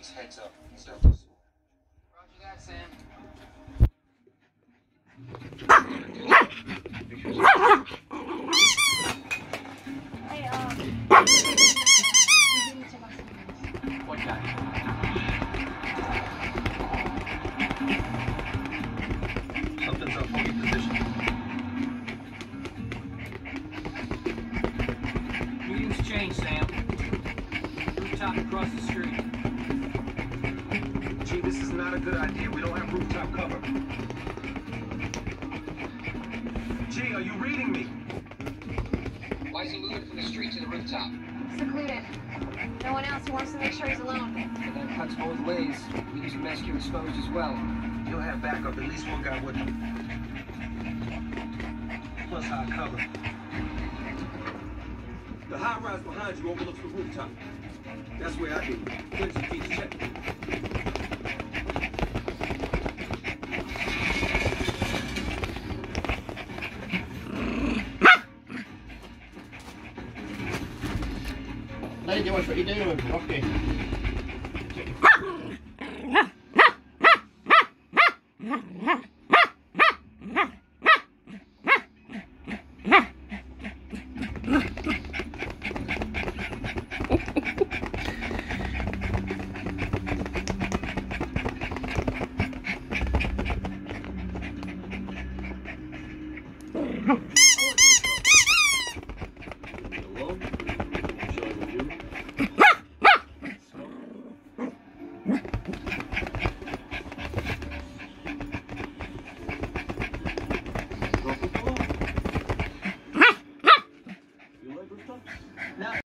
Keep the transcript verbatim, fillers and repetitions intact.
Just heads up. So. Roger that, Sam. Hey, um... What guy? Something's up. Hold your position. Meeting's changed, Sam. Rooftop across the street. Gee, this is not a good idea. We don't have rooftop cover. Gee, are you reading me? Why is he moving from the street to the rooftop? Secluded. No one else. He wants to make sure he's alone. And that cuts both ways. Meeting's a mess. You're exposed as well. You'll have backup. At least one guy with him. Plus high cover. The high rise behind you overlooks the rooftop. That's where I do. Quincy keeps checking. Lady, watch what you're doing, Rocky.